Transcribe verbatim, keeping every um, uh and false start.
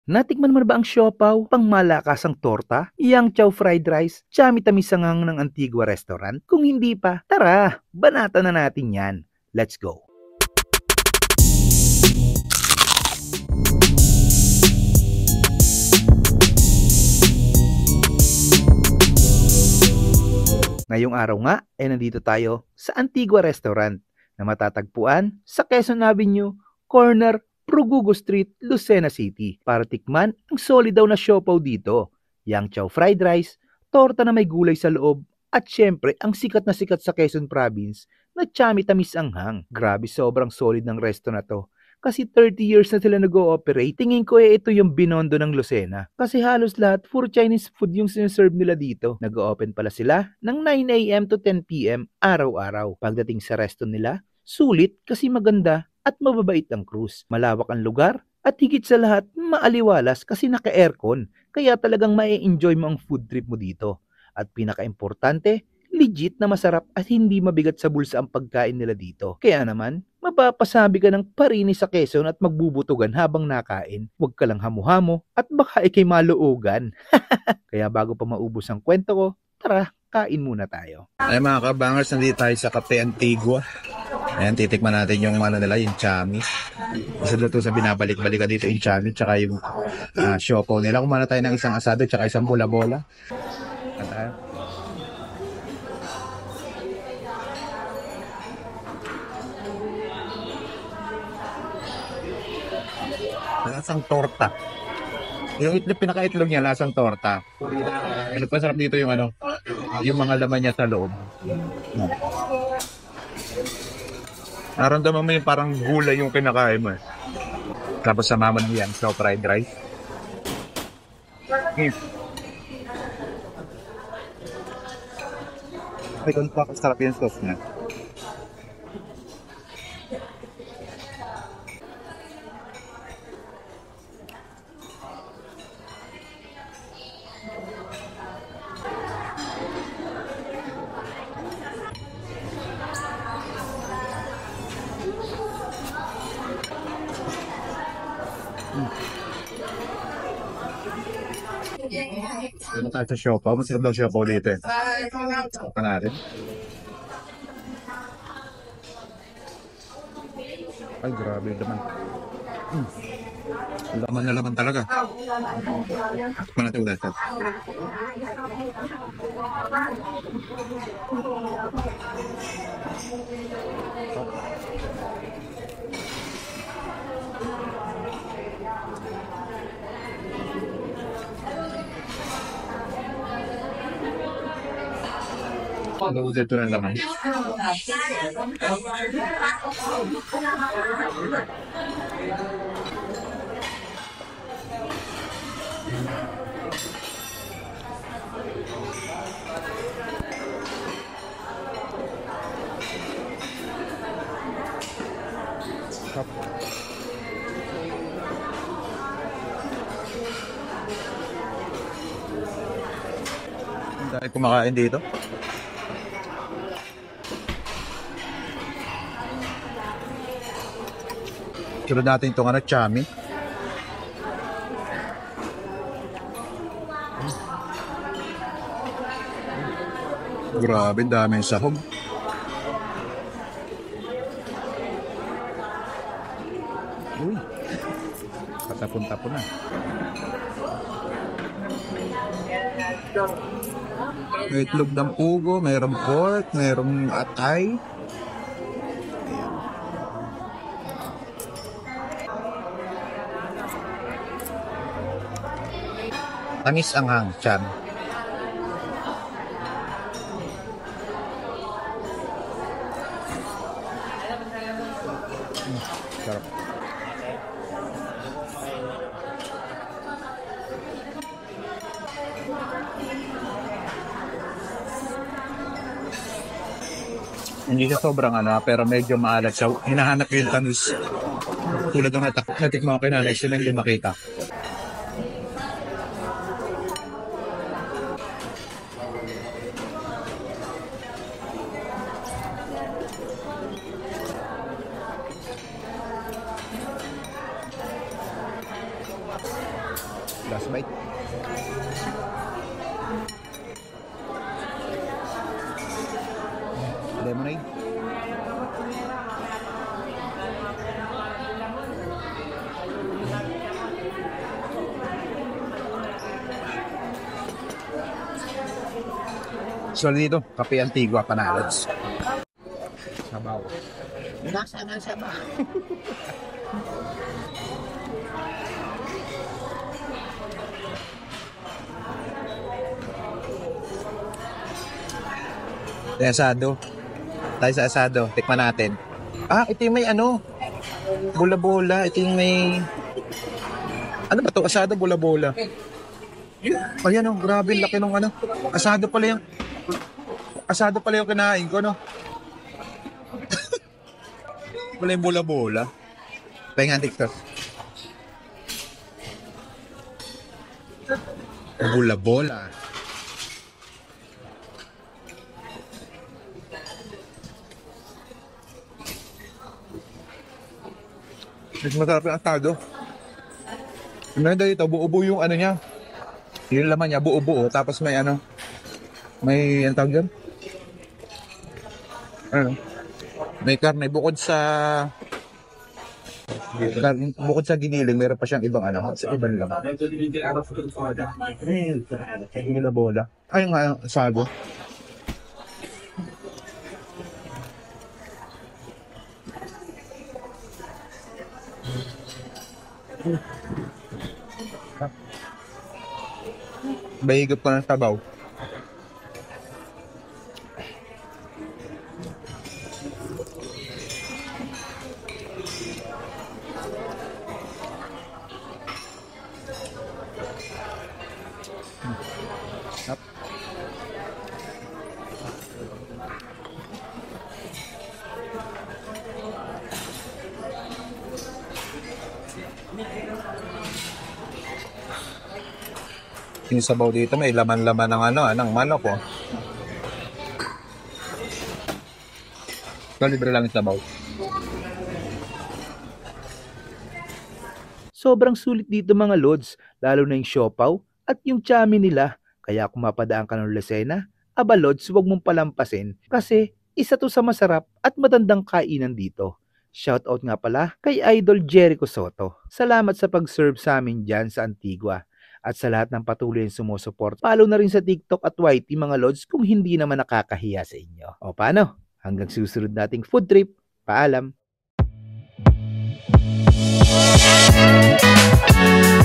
Natikman mo na ba ang siopaw, pangmalakasang torta, yang chow fried rice, chami-tamis sanghang ng Antigua Restaurant? Kung hindi pa, tara, banata na natin yan. Let's go! Ngayong araw nga, ay nandito tayo sa Antigua Restaurant na matatagpuan sa Quezon Avenue, corner Prugugo Street, Lucena City para tikman ang solid daw na siopaw dito, yang chow fried rice, torta na may gulay sa loob, at syempre ang sikat na sikat sa Quezon Province na chami tamis anghang. Grabe, sobrang solid ng resto na to. Kasi thirty years na sila nag-ooperate. Tingin ko eh ito yung Binondo ng Lucena. Kasi halos lahat puro Chinese food yung sinaserve nila dito. Nag-open pala sila ng nine a m to ten p m araw-araw. Pagdating sa resto nila, sulit kasi maganda at mababait ang cruise. Malawak ang lugar at higit sa lahat maaliwalas kasi naka-aircon. Kaya talagang ma-enjoy mo ang food trip mo dito. At pinaka-importante, legit na masarap at hindi mabigat sa bulsa ang pagkain nila dito. Kaya naman, mapapasabi ka ng parini sa Quezon at magbubutugan habang nakain. Huwag ka lang hamu-hamo at baka ikay maluugan. Kaya bago pa maubos ang kwento ko, tara, kain muna tayo. Ay mga kabangers, nandito tayo sa Cafe Antigua. Ayan, titikman natin yung ano nila, yung chami. Isa dito sa binabalik-balikan dito yung chami, tsaka yung uh, siopaw nila. Kumana tayo ng isang asado, tsaka isang bola-bola. Ayan tayo. Lasang torta. Yung itlog, pinaka-itlog niya, lasang torta. Ano pa sarap dito yung ano, yung mga laman niya sa loob. Naramdaman mo yung parang gulay yung kinakain mo eh. Tapos sa mama niyan, so fried rice. Hmm. Ay, kung pa sarap yung sauce niya. Ano tayo sa siopaw? Masarap daw siopaw dito eh. Saka natin. Ay, grabe naman. Hmm. Laman na laman talaga. Saka natin ulit. Ano dito na naman? Dahil kumakain dito. Sunod natin itong ano, chami. Grabe, daming sahog. Uy, patapon-tapon na. May itlog ng pugo, mayroong pork, mayroong atay. Tamis anghang, chan. Mm, sarap. Hindi siya sobrang ano, pero medyo maalat siya. Hinahanap ko yung tamis. Tulad ng natikman ko kay nanay, sila hindi makita. Last bite. Lemonade. So dito, Kape Antigua, Panalods. Sabaw. Nasa na sa ba? Tayo asado. Tayo sa asado. Tikman natin. Ah, ito yung may ano. Bola-bola. Ito yung may... Ano ba to? Asado, bola-bola. Ayan oh, grabe laki nung ano. Asado pala yung... Asado pala yung kinain ko, no? Wala yung bola-bola. Pahinga, TikTok. Bola-bola. Mas masarap yung asado. Yung dito, buo-buo yung ano niya. Yung laman niya, buo-buo. Tapos may ano, may, ano tawag dyan? Ano? May karne. Bukod sa, karne, bukod sa giniling, meron pa siyang ibang ano, sa ibang laman. Ay, bola. Ay, nga, asado. Bahigap ko ng tabaw. Up. Yung sabaw dito may laman-laman ng ano, ah, ng manok oh. Kalibre lang yung sabaw. Sobrang sulit dito mga lods, lalo na yung siopaw at yung chami nila. Kaya kung mapadaan ka ng Lucena, aba lods, huwag mong palampasin kasi isa to sa masarap at matandang kainan dito. Shoutout nga pala kay Idol Jericho Soto. Salamat sa pag-serve sa amin dyan sa Antigua. At sa lahat ng patuloy yung sumusuport, follow na rin sa TikTok at Y T mga lods kung hindi naman nakakahiya sa inyo. O paano? Hanggang susunod nating food trip. Paalam!